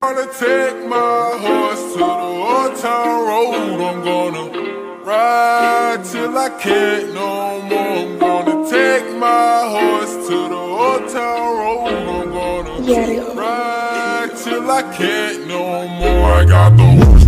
Gonna take my horse to the old town road. I'm gonna ride till I can't no more. I'm gonna take my horse to the old town road. I'm gonna ride till I can't no more. I got the horse.